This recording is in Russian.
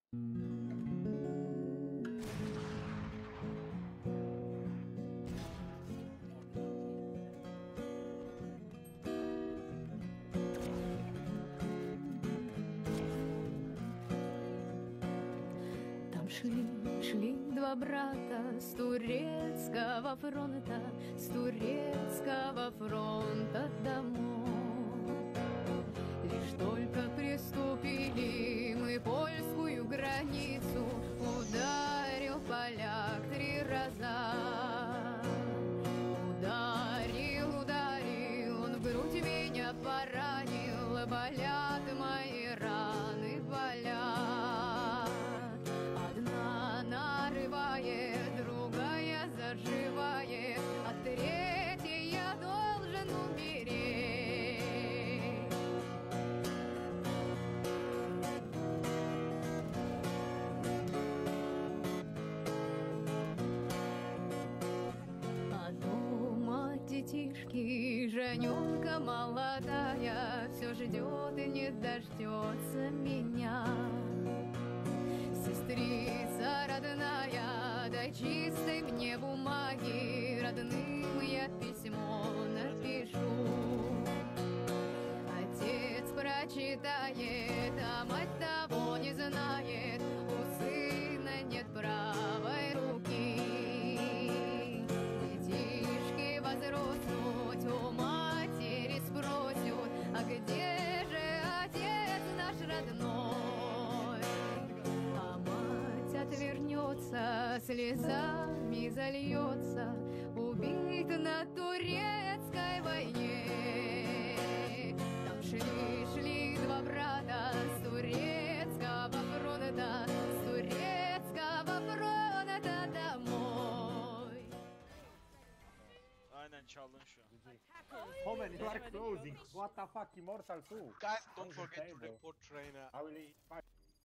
Шли два брата с турецкого фронта, с турецкого фронта домой. Лишь только приступили мы польскую границу, ударил поляк 3 раза. Ударил, ударил, он в грудь меня поранил, болят мои раны, болят. Одна нарывает, другая заживает, а третья я должен умереть. А дома детишки, жененка молодая, все ждет и не дождется меня. Сестрица родная, дай чистой мне бумаги, родным я письмо напишу. Отец прочитает, а мать того не знает, у сына нет правой руки. Детишки возрастут, у матери спросят, а где же отец наш родной? Отвернется, слезами зальется, убит на турецкой войне. Там шли два брата с турецкого фронта, с турецкого фронта домой. Aynen çaldın şu an. Homer, you are closing. What the fuck, Immortal 2? Guys, don't forget to report trainer. I will